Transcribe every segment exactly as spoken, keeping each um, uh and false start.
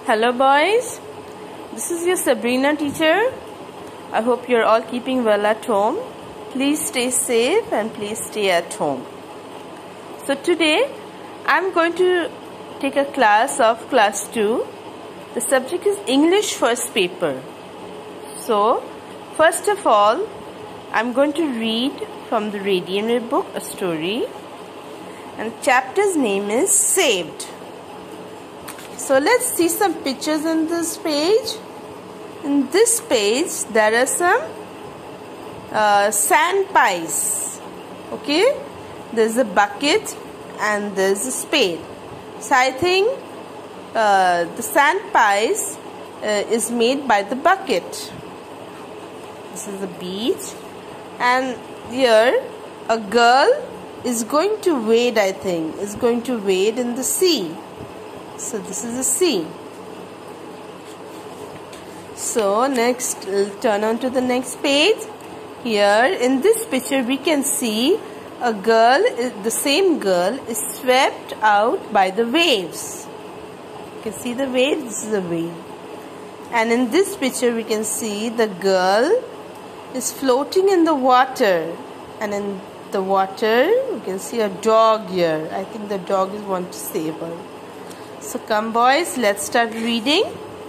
Hello boys, this is your Sabrina teacher. I hope you're all keeping well at home. Please stay safe and please stay at home. So today I'm going to take a class of class two. The subject is English first paper. So first of all I'm going to read from the Radiant book a story, and the chapter's name is Saved. So let's see some pictures in this page. In this page there are some uh, sand pies. Okay, there's a bucket and there's a spade. So I think uh, the sand pies uh, is made by the bucket. This is the beach, and here a girl is going to wade. I think is going to wade in the sea. So this is the sea. So next, we'll turn on to the next page. Here in this picture we can see a girl, the same girl is swept out by the waves. You can see the wave, this is a wave. And in this picture we can see the girl is floating in the water. And in the water you can see a dog here. I think the dog is want to save her. So come boys, let's start reading.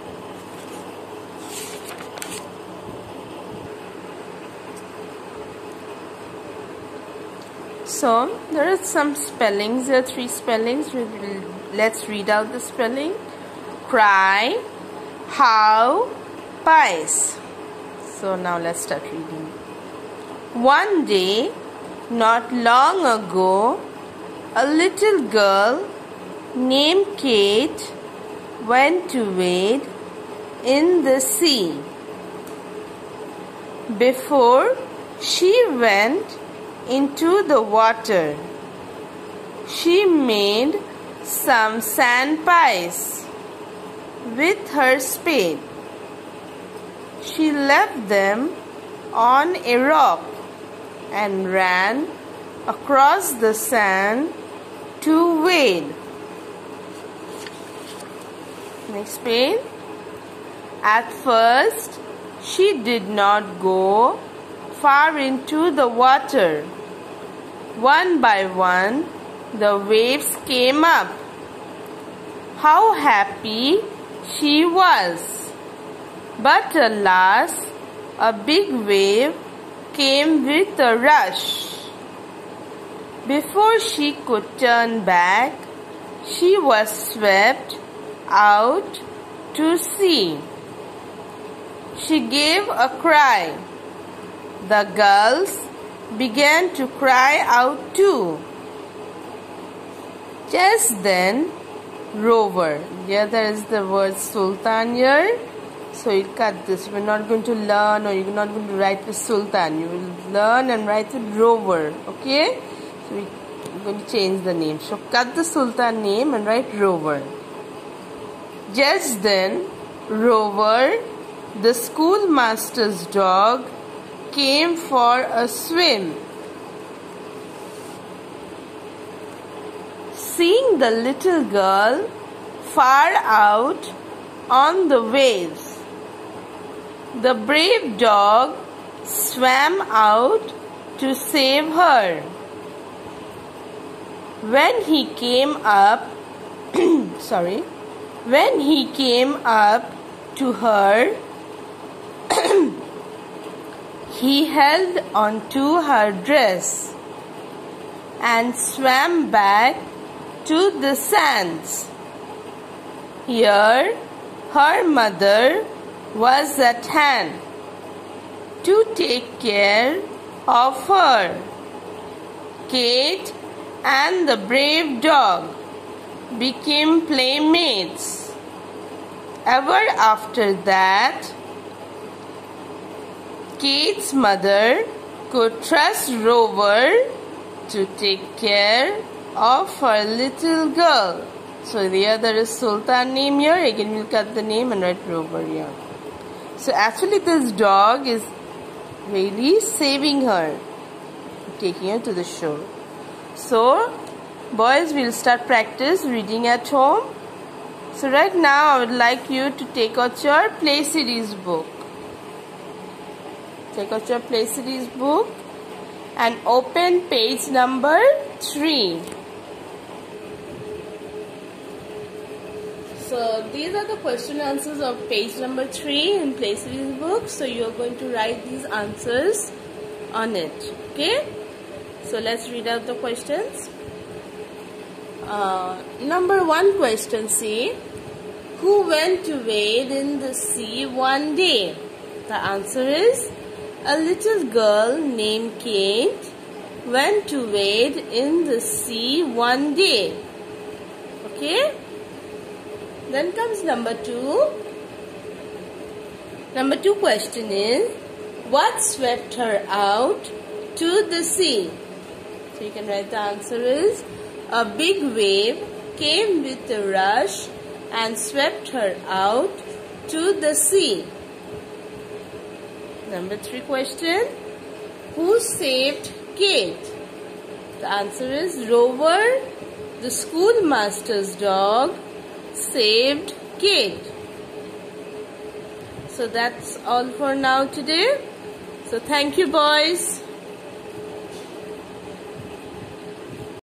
So there are some spellings, there are three spellings. Let's read out the spelling. Cry, how, pies. So now let's start reading. One day, not long ago, a little girl named Kate went to wade in the sea. Before she went into the water, she made some sand pies with her spade. She left them on a rock and ran across the sand to wade. Next page. At first, she did not go far into the water. One by one, the waves came up. How happy she was! But alas, a big wave came with a rush. Before she could turn back, she was swept out to sea. She gave a cry. The girls began to cry out too. Just then, Rover. Here there is the word Sultan here. So you cut this. We're not going to learn, or you're not going to write with Sultan. You will learn and write with Rover. Okay? So we're going to change the name. So cut the Sultan name and write Rover. Just then, Rover, the schoolmaster's dog, came for a swim. Seeing the little girl far out on the waves, the brave dog swam out to save her. When he came up, sorry, when he came up to her, he held onto her dress and swam back to the sands. Here, her mother was at hand to take care of her. Kate and the brave dog became playmates. Ever after that, Kate's mother could trust Rover to take care of her little girl. So the other is Sultan name here. Again we'll cut the name and write Rover here. So actually this dog is really saving her, taking her to the shore. So boys, we'll start practice reading at home. So right now I would like you to take out your play series book. Take out your play series book and open page number three. So these are the question answers of page number three in play series book. So you are going to write these answers on it. Okay. So let's read out the questions. Uh, number one question, say, who went to wade in the sea one day? The answer is, a little girl named Kate went to wade in the sea one day. Okay. Then comes number two. Number two question is, what swept her out to the sea? So you can write the answer is, a big wave came with a rush and swept her out to the sea. Number three question, who saved Kate? The answer is Rover, the schoolmaster's dog, saved Kate. So that's all for now today. So thank you, boys.